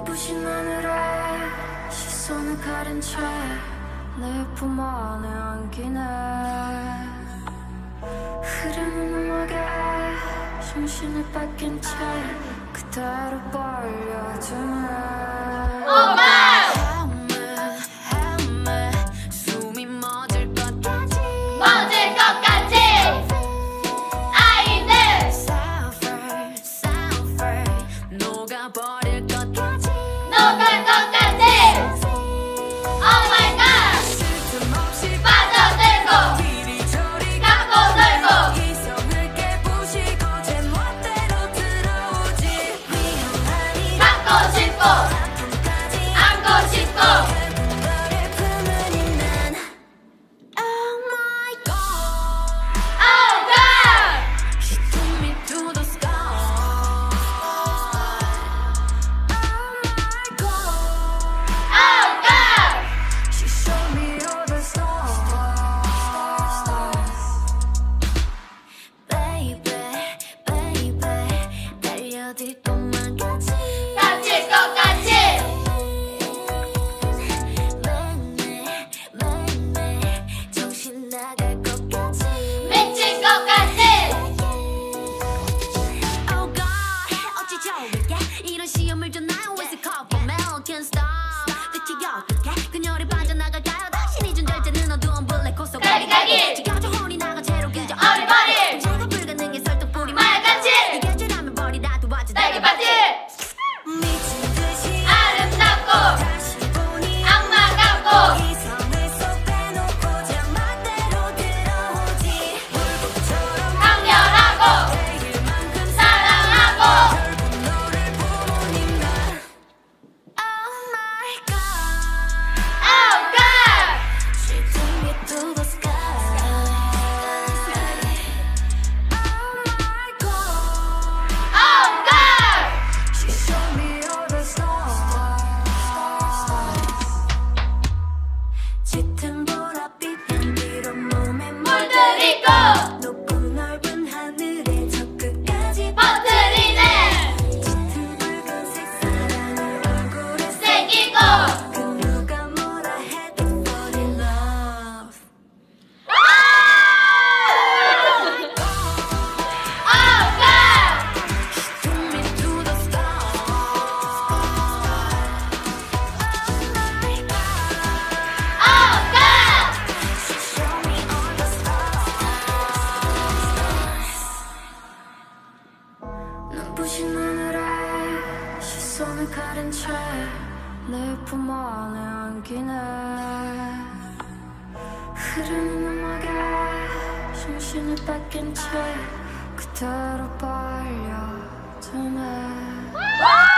눈부신 하늘에 시선을 가린 채 내 품 안에 안기네. 흐르는 음악에 정신을 뺏긴 채 그대로 빨려드네. 숨이 멎을 것 같지. 멎을 것 같지. 아이들 녹아버릴 것 같지. 녹을 것 같지. Oh my god. 쓸데없이 빠져들고 이리저리 갖고 놀고 이성을 깨부시고 제 멋대로 들어오지. 위험하니 갖고 싶고 아픔까지 안고 싶고 너를 품은 이는 Oh my God. Oh god. She took me to the sky. Oh god. She showed me all the stars. Baby, baby, 달려들 것만 같이. 다칠 것 같지. 매일 정신 나갈 것 같이. 미칠 것 같지. Oh God, 어찌 좋을게 이런 시험을 줘 나 always a call for mail can't stop. 대체 어떻게 그녀를 빠져나갈까요? 당신이 준 절제는 어두운 블랙 홀 속 가기. 지겨워져 혼이 나가 채로 그저 어리버리 제가 불가능해 설득뿐이 말같이 이길 줄 알면 버리라도 하지. 딸기밭이 미친 듯이 아름답고 다시 보니 악마 같고 이성을 쏙 빼놓고 제 맘대로 들어오지. 불꽃처럼 강렬하고 내일만큼 사랑하고 결국 너를 보니까 Oh my God. Oh god. She took me to the sky. Oh my God. Oh god. She showed me all the stars. 짙은 보랏빛 향기로 몸에 물들이고 높고 넓은 하늘에 저 끝까지 퍼뜨리네. 짙은 붉은색 사랑을 얼굴에 새기고 그 누가 뭐라 해도 fall in love. Oh god. She took me to the sky. Oh god. She showed me all the stars. 눈부신 하늘에 시선을 가린 채 내 품 안에 안기네. 흐르는 음악에 정신을 뺏긴 채 그대로 빨려드네.